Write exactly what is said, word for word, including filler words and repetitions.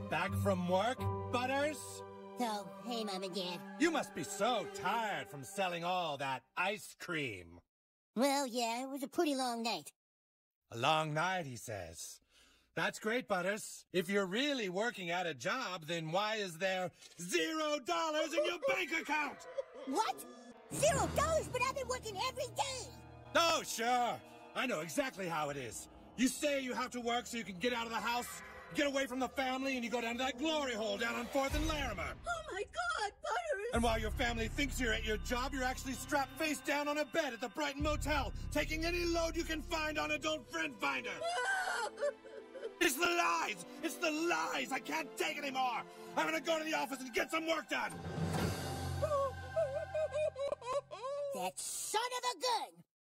Back from work, Butters? So, hey, Mom and Dad. You must be so tired from selling all that ice cream. Well, yeah, it was a pretty long night. A long night, he says. That's great, Butters. If you're really working at a job, then why is there zero dollars in your bank account? What? Zero dollars, but I've been working every day. Oh, sure. I know exactly how it is. You say you have to work so you can get out of the house, get away from the family, and you go down to that glory hole down on fourth and Larimer. Oh, my God, Butters! And while your family thinks you're at your job, you're actually strapped face down on a bed at the Brighton Motel, taking any load you can find on Adult Friend Finder. It's the lies! It's the lies! I can't take it anymore! I'm gonna go to the office and get some work done! That son of a gun!